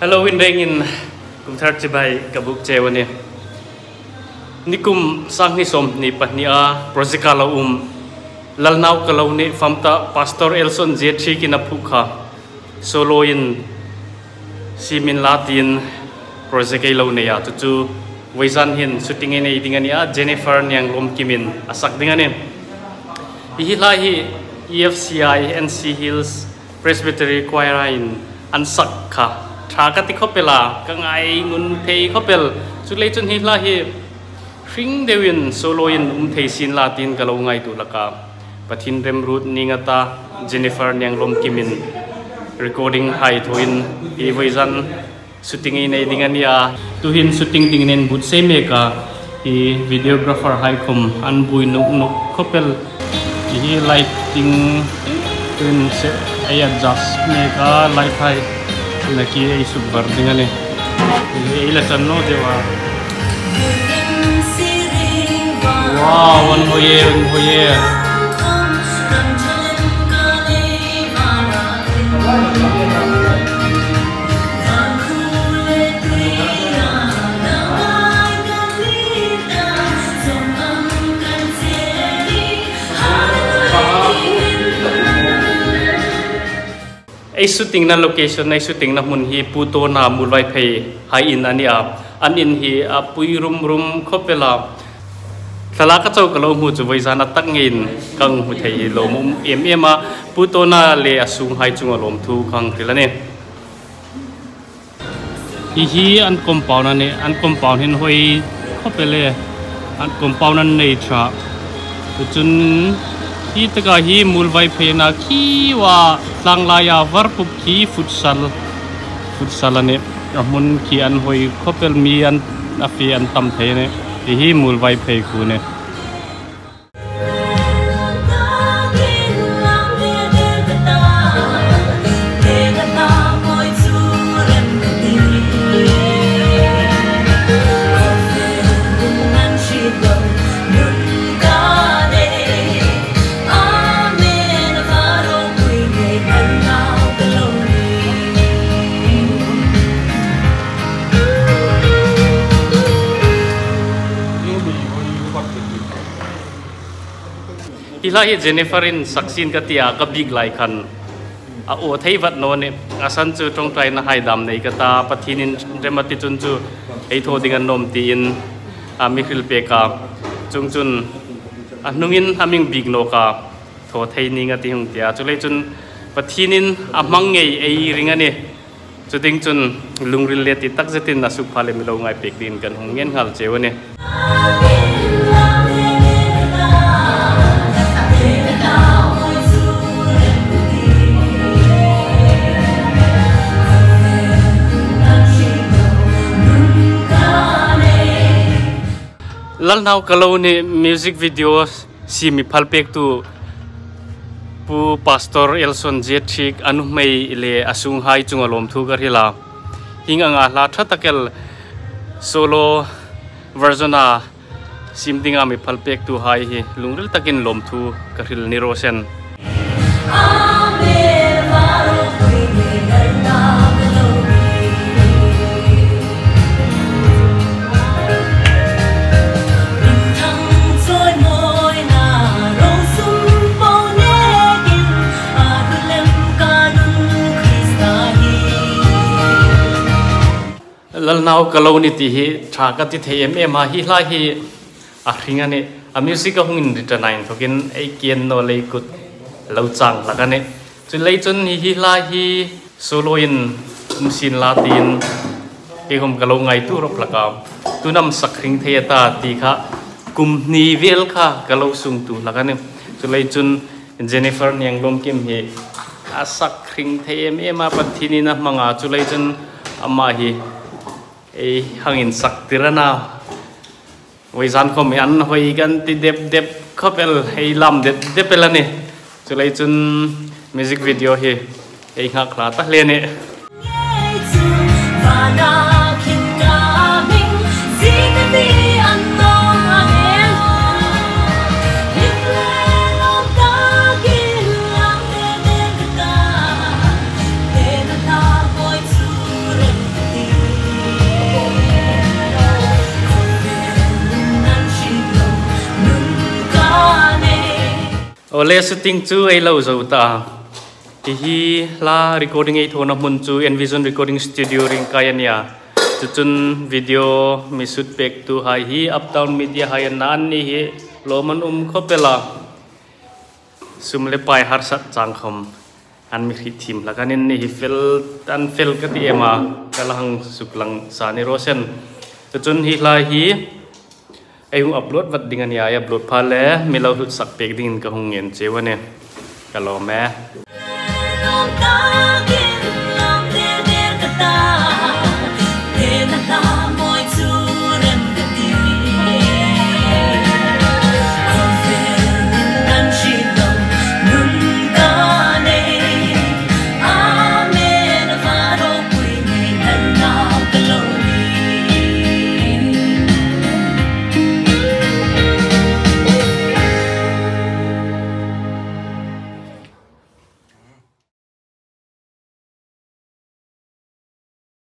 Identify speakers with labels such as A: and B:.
A: Hello, in in kum thar chibai kabuk chewani. Nikum sang ni som ni patnia project kala lalnau kalau ni famta Pastor Elson J3 kinapukha solo in simin Latin project kala ni ya tu Waisan hin shooting ini dengan ya Jennifer yang lom kimin asak dengan ni. Ihilahi EFCI NC Hills Presbytery Choir in ansak ka. Thakati khopela kangai ngun thei khopel chulei chun hi la hi ring dewin solo in thei sin Latin kalau ngai tu laka pathin rem root ningata Jennifer yang lom kimin recording hai thoin hi Waisan shooting ini dengan ya tuhin shooting dingin but same ka hi videographer hai kom an bui nuk nuk khopel hi lighting tun se ay adjust me ka light hai Naki ay subbar dengan ni, ilasan no dewa. Wow, one boye. Ay shooting na location ay shooting na mun hi puto na mulai pay hai in ani an in hi pui rum khopela thalaka chau kalo mu chu Waisan tak ngin kang hu thei lo mum ema puto na le asung hai chung lom thu khang thilane hi an compound hin hoi khopele an compound an nei tra chun hi taka hi mulwai phena khi wa langlaya warpup khi futsal ane amun khi an hoi khopel mi an afi an tam theine hi mulwai phei khu ne Ilahi Jennifer in saksin katia ka big lai khan a o thei vat no ne asan chu tong trai na hai dam nei kata pathinin remati chun chu ei tho dingan nom ti in a mikhil pe ka chung chun a nungin aming big no ka tho thei ni nga ti hung tia chu le chun pathinin a mangai ei ringa ne chu ding chun lungril le ti tak zetin na suk phale milo ngai pek din kan hung ngen hal chewane lalnau kalau ni music video si mi phalpek tu pu Pastor Elson J3 anu mai le asung hai chungalom thu gar hila hinga nga la thatakel solo version a simdinga mi phalpek tu hai hi lungril takin lom thu karil ni rosen lalnau kalau ni ti hi thaka ti them ema hi la hi a ringa ne a music a hungin return thokin ei kian no le kut lo chang laka ne chu lei chun hi la hi solo in sin Latin ke hom kalau ngai tu rop laka tunam sakring theata ti kha kum ni vel kha kalau sung tu laka ne chu lei chun Jennifer niang lom kim hi a sakring them ema pathini na manga chu lei chun ama hi ei hangin sak tirana Waisan ko mi an hoi gan ti dep khopel ei lam dep pelani chulai chun music video hi ei nga khla ta hle ne ole shooting chu ei lo zo ta hi la recording ei thona mun chu Envision recording studio ring kayania chun video mi shoot pek tu hai hi up down media hai nan ni hi loman khopela sumle pai har sat chang khom an mi thim la kanin ni hi fel ka ti ema kalang suklang sani rosen chun hi la hi ai upload vật đình anh ya upload pha lẽ mi lau hút sạc pek đình ka hong yen che wane ka lo me